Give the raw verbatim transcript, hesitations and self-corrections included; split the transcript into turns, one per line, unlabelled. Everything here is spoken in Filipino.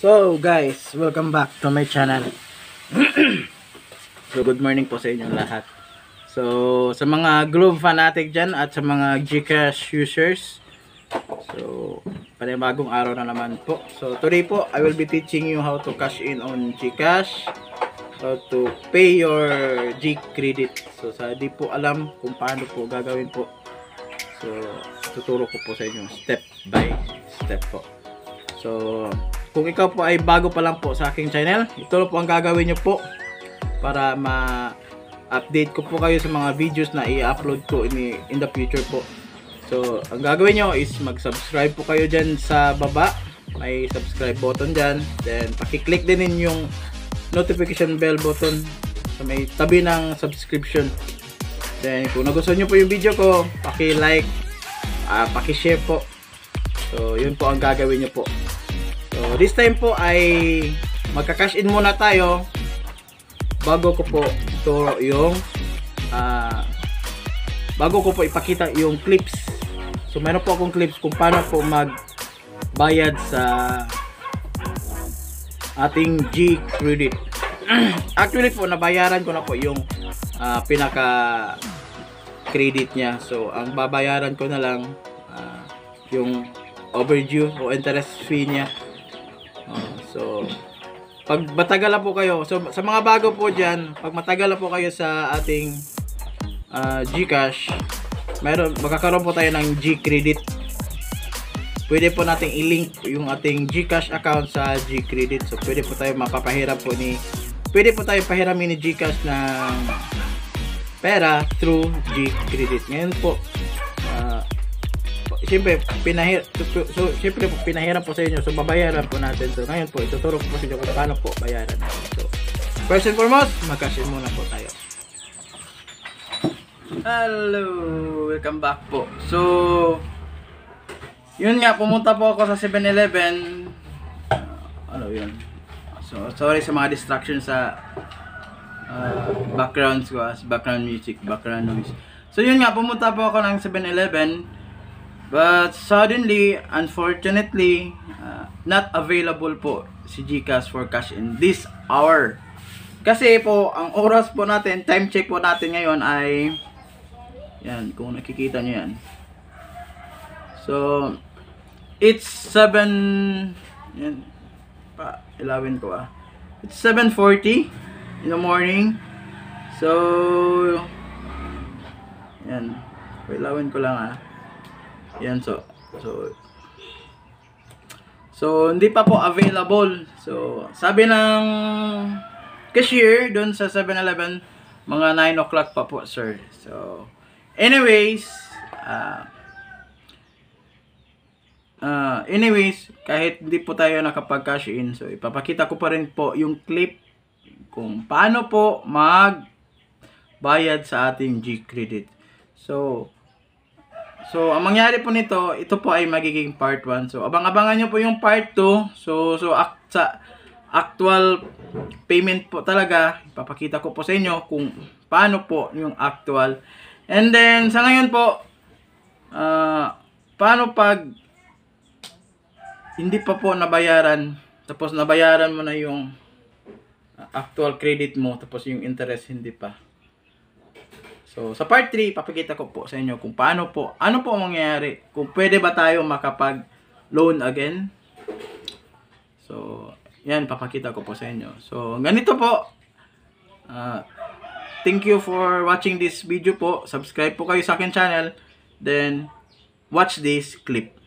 So guys, welcome back to my channel. So good morning po sa inyong lahat. So sa mga Globe fanatic dyan at sa mga GCash users, so panibagong araw na naman po. So today po I will be teaching you how to cash in on GCash, how to pay your G credit. So sa di po alam kung paano po gagawin po, so tuturo ko po sa inyo step by step po. So kung ikaw po ay bago pa lang po sa aking channel, ito po ang gagawin nyo po para ma-update ko po kayo sa mga videos na i-upload ko in, in the future po. So ang gagawin nyo is mag-subscribe po kayo dyan sa baba. May subscribe button dyan. Then pakiclick din din yung notification bell button sa may tabi ng subscription. Then kung nagustuhan nyo po yung video ko, paki-like, uh, paki-share po. So yun po ang gagawin nyo po. So this time po ay magka-cash in muna tayo bago ko po ito yung uh, bago ko po ipakita yung clips. So meron po akong clips kung paano po magbayad sa ating G credit. Actually po nabayaran ko na po yung uh, pinaka credit niya. So ang babayaran ko na lang uh, yung overdue o interest fee niya. Uh, so pag matagal na po kayo, so sa mga bago po dyan, pag matagal na po kayo sa ating uh, GCash, mayroon, magkakaroon po tayo ng G credit. Pwede po nating i-link yung ating GCash account sa G credit. So pwede po tayo mapapahiram po ni pwede po tayo pahiramin ni GCash ng pera through G credit. Ngayon po uh, siyempre pinahir so, so siyempre po pinahiram po sa inyo, so babayaran po natin. So ngayon po ituturo ko po sa inyo kung paano po bayaran natin. So first and foremost, mag-cash in muna po tayo. Hello, welcome back po. So yun nga, pumunta po ako sa seven eleven. uh, ano yun, so sorry sa mga distractions sa uh, background ko, as background music, background noise. So yun nga, pumunta po ako ng seven eleven. But suddenly, unfortunately, uh, not available po si GCash for cash in this hour. Kasi po, ang oras po natin, time check po natin ngayon ay, yan, kung nakikita nyo yan. So, it's seven, yan, pa, ilawin ko ah. It's seven forty in the morning. So, yan, ilawin ko lang ah. Yan, so so so hindi pa po available. So sabi ng cashier doon sa seven eleven, mga nine o'clock pa po, sir. So anyways, uh, uh, anyways kahit hindi po tayo nakapag-cash in, so ipapakita ko pa rin po yung clip kung paano po mag bayad sa ating G credit. So So, ang mangyari po nito, ito po ay magiging part one. So, abang-abangan nyo po yung part two. So, so act sa actual payment po talaga, ipapakita ko po sa inyo kung paano po yung actual. And then, sa ngayon po, uh, paano pag hindi pa po nabayaran, tapos nabayaran mo na yung actual credit mo, tapos yung interest hindi pa. So, sa part three, papakita ko po sa inyo kung paano po, ano po ang mangyayari, kung pwede ba tayo makapag-loan again. So, yan, papakita ko po sa inyo. So, ganito po. Uh, thank you for watching this video po. Subscribe po kayo sa akin channel. Then, watch this clip.